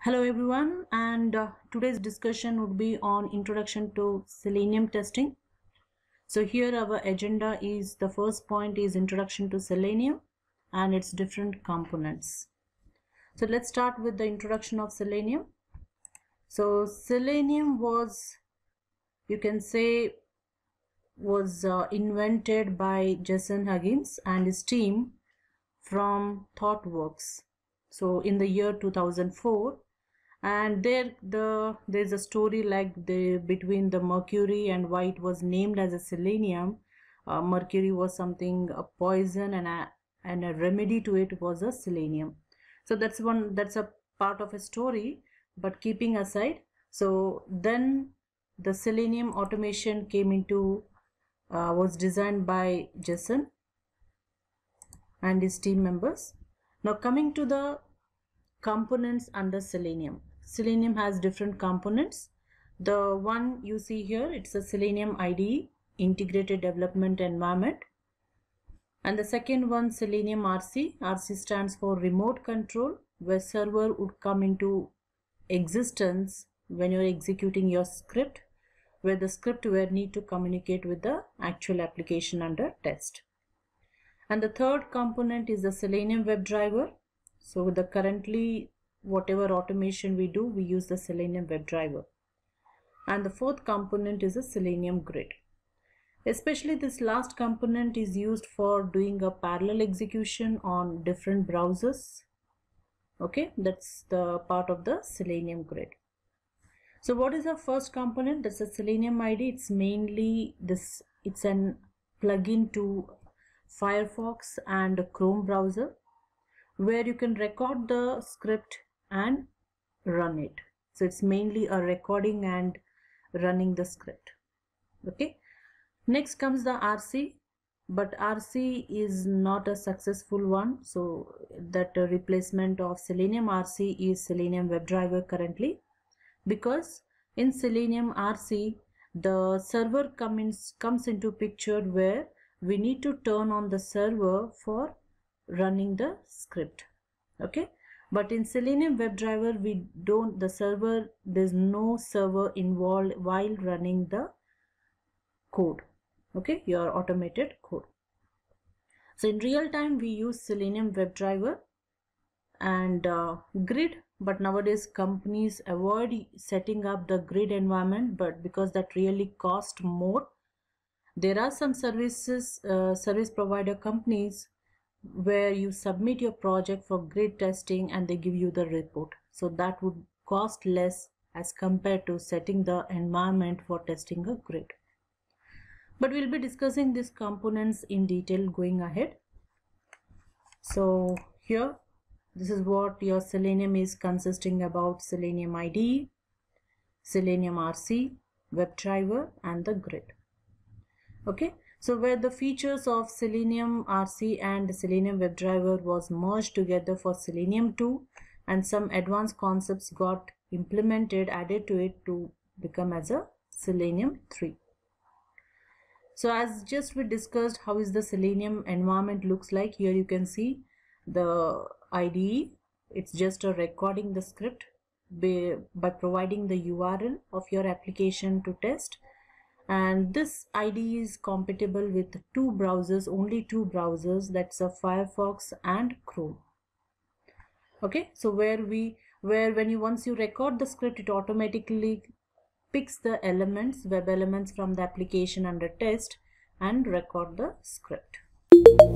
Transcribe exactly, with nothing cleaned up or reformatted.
Hello everyone, and uh, today's discussion would be on introduction to Selenium testing. So here our agenda is, the first point is introduction to Selenium and its different components. So let's start with the introduction of Selenium. So Selenium was, you can say, was uh, invented by Jason Huggins and his team from ThoughtWorks. So in the year two thousand four. And there the there's a story like the between the mercury and why it was named as a selenium. Uh, mercury was something a poison, and a and a remedy to it was a selenium. So that's one that's a part of a story. But keeping aside, so then the Selenium automation came into uh, was designed by Jason and his team members. Now coming to the components under Selenium. Selenium has different components. The one you see here, it's a Selenium I D E, Integrated Development Environment. And the second one, Selenium R C. R C stands for Remote Control, where server would come into existence when you're executing your script, where the script will need to communicate with the actual application under test. And the third component is the Selenium Webdriver. So the currently whatever automation we do, we use the Selenium Webdriver. And the fourth component is a Selenium Grid. Especially this last component is used for doing a parallel execution on different browsers. Okay, that's the part of the Selenium Grid. So what is the first component? That's a Selenium I D. It's mainly this, it's an plugin to Firefox and Chrome browser, where you can record the script and run it. So it's mainly a recording and running the script. Okay. Next comes the R C, but R C is not a successful one. So that uh, replacement of Selenium R C is Selenium Webdriver currently, because in Selenium R C the server comes comes into picture, where we need to turn on the server for running the script. Okay, but in Selenium Webdriver we don't, the server, there's no server involved while running the code. Okay, your automated code. So in real time we use Selenium Webdriver and uh, grid, but nowadays companies avoid setting up the grid environment, but because that really cost more. There are some services uh, service provider companies where you submit your project for grid testing and they give you the report. So that would cost less as compared to setting the environment for testing a grid. But we'll be discussing these components in detail going ahead. So here, this is what your Selenium is consisting about: Selenium I D E, Selenium R C, Webdriver, and the grid. Okay. So where the features of Selenium R C and Selenium Webdriver was merged together for Selenium two, and some advanced concepts got implemented, added to it to become as a Selenium three. So as just we discussed, how is the Selenium environment looks like. Here you can see the I D E. It's just a recording the script by, by providing the U R L of your application to test. And this I D E is compatible with two browsers, only two browsers, that's a Firefox and Chrome. Okay, so where we where when you once you record the script, it automatically picks the elements, web elements from the application under test and record the script.